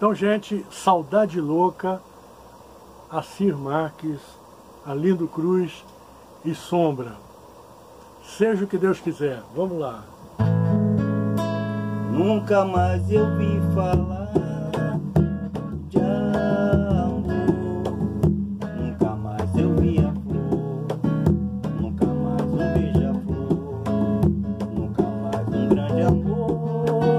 Então, gente, Saudade Louca, Assir Marques, Arlindo Cruz e Sombra. Seja o que Deus quiser. Vamos lá. Nunca mais eu vi falar de amor, nunca mais eu vi a flor, nunca mais um beija-flor, nunca mais um grande amor,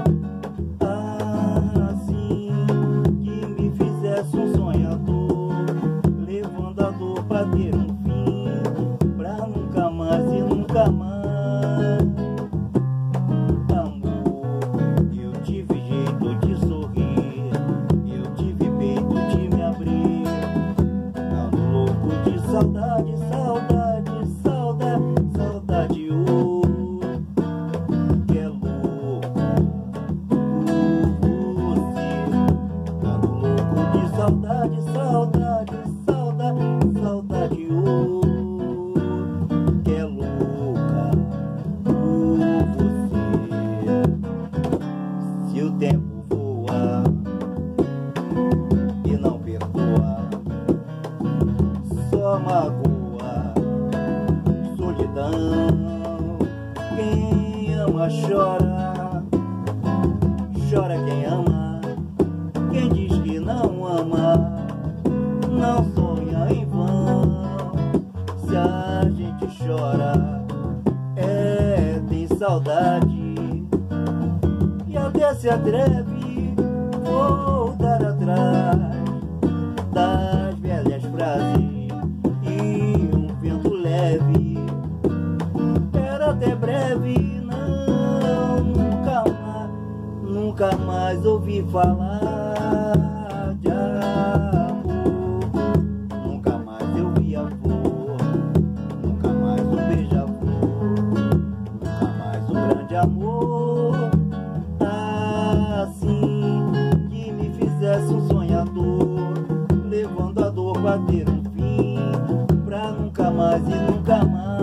assim que me fizesse um sonhador, levando a dor pra ter um fim, pra nunca mais e nunca mais. Saudade, saudade, saudade, saudade, oh, que é louco por você. Ando louco de saudade, saudade, saudade, saudade, oh, que é louca por você. Se o tempo voa e não perdoa, só magoa, solidão. Quem ama chora, chora quem ama. Quem diz que não ama, não sonha em vão. Se a gente chora, tem saudade, e até se atreve voltar atrás das velhas frases. Era até breve, não, nunca mais ouvi falar de amor. Nunca mais eu vi a flor, nunca mais um beija-flor, nunca mais um grande amor, assim que me fizesse um sonhador, levando a dor pra ter um fim, pra nunca mais e nunca mais.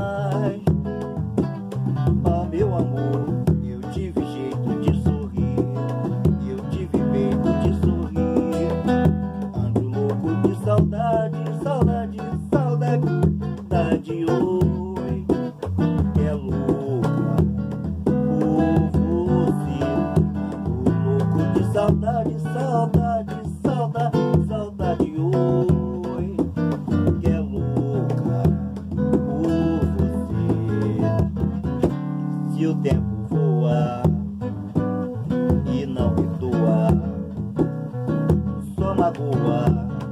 Oh, meu amor, eu tive jeito de sorrir, eu tive medo de sorrir. Ando louco de saudade, saudade, saudade, saudade, oi, é louca por você. Ando louco de saudade, saudade, saudade, saudade, oi, que é louca por você. Se o tempo voa e não perdoa, só magoa,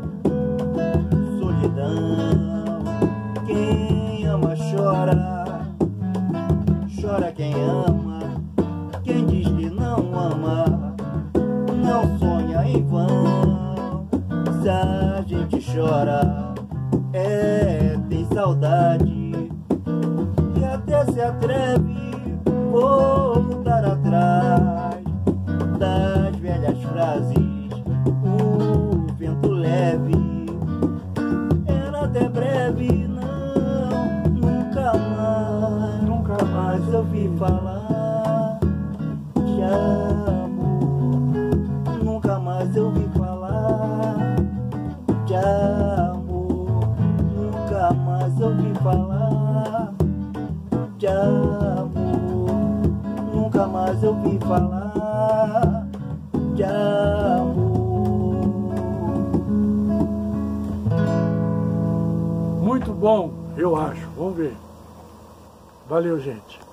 solidão. Quem ama chora, chora quem ama. Quem diz que não ama, não sonha em vão. Se a gente chora, tem saudade, e até se atreve voltar atrás das velhas frases. O vento leve era até breve, não, nunca mais eu vi falar de amor. Nunca mais eu vi falar de amor. Nunca mais eu vi falar de amor. Nunca mais eu vi falar de amor. Muito bom, eu acho. Vamos ver. Valeu, gente.